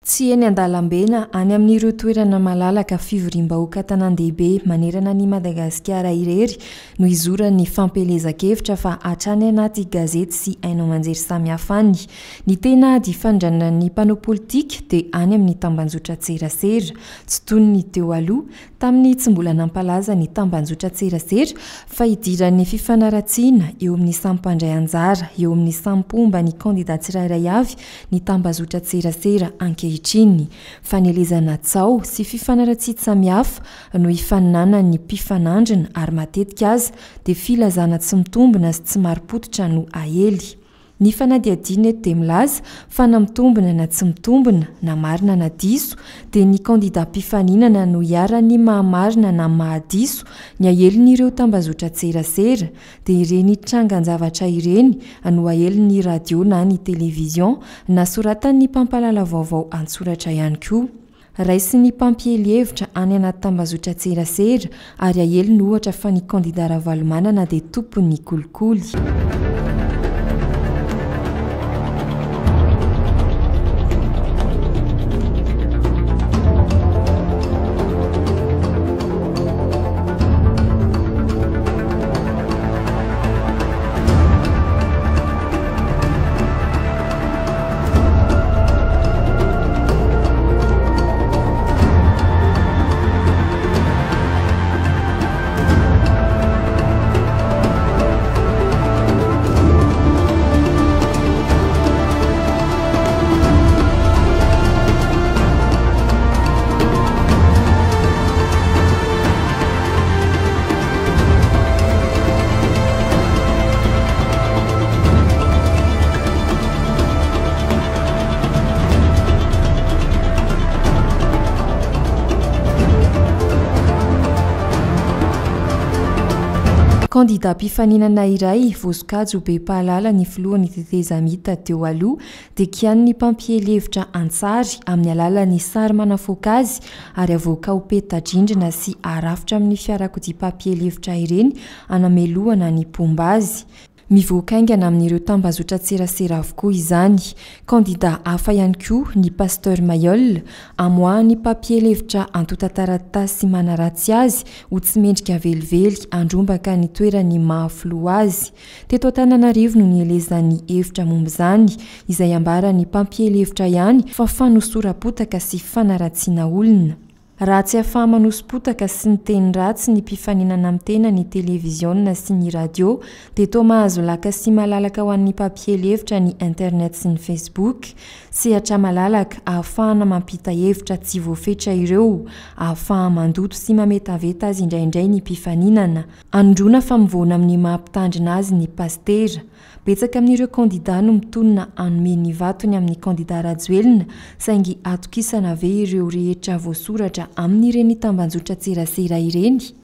Tsy eny an-dalambe na any amin'ireo toerana malalaka fivoriam-bahoaka tanàn-dehibe manerana ny Madagasikara irery no izoran'ny fampelezan-kevitra fa hatrany anaty gazety sy haino aman-jery samihafa any. Ny tena difandranan'ny mpanao politika dia any amin'ny tambanjotran-tserasera, tsy toy ny teo aloha tamin'ny tsy mbola nampalaza ny tambanjotran-tserasera fa idiran'ny fifanaratsiana eo amin'ny sampandray anjara, eo amin'ny sampomba ny kandidat tsirairay avy ny tambanjotran-tserasera ankehitriny. Fanelezana tsao sy fifanaratsiana samihafa no ifaninana ny mpifanandrina ary matetika aza dia filazana tsy mitombina sy tsy mari-potitra no ahely. Ny fanadihadiana eto dia milaza fa na mitombina na tsy mitombina na marina na diso dia ny kandidat mpifaninana no hiara-ny mahamarina na mahadiso ny ahelin'ireo tambanjotran-tserasera dia ireny trangan-javatra ireny no ahelin'ny radio na ny televizion na soratan'ny mpampalala vaovao an-tsoratra ihany koa. Raisiny mpampiely hevitra any anaty tambanjotran-tserasera ary aheliny ohatra fa ny kandidat Ravalomanana dia tompony kolikoly. Kandidat mpifaninana iray voasokajy ho be pahalala ny filohan'ny tetezamita teo aloha dia kian'ny mpampiely hevitra an-tsary amin'ny alalan'ny sary manafoaka azy ary avoaka ho peta-drindrina sy arafitra amin'ny fiarakodia mpampiely hevitra ireny anamelohana ny pomba azy. Mivoaka aingana amin'ireo tambanjotran-tserasera avokoa izany. Kandidat hafa ihany koa ny pasteur Mayol amoahany mpampiely hevitra antota taratasy sy manaratsy azy ho tsy mendrika velively andrombaka ny toerany mahafiloha azy. Teto Antananarivo no nielezany hevitra momba izany izay ambarany mpampiely hevitra ihany fa fanosorapotaka sy fanaratsiana olona. Raha tsy ahafaha manoso-potaka sy ny teny ratsy ny mpifaninana amin'ny tena ny televiziona sy ny radio dia toa mahazo laka sy malalaka ho an'ny mpampiely hevitra ny internet sy ny Facebook. Sehatra malalaka ahafahana mampita hevitra tsy voafetra ireo, ahafahana mandoto sy mametaveta azy indraindray ny mpifaninana. Androna fa mivoana amin'ny mahampitandrina azy ny pastera. Betsaka amin'ireo kandidat no mitonina hanome ny vatony amin'ny kandidat Rajoelina saingy atokisana ve ireo rehetra voasoratra amin'ireny tambanjotran-tserasera ireny.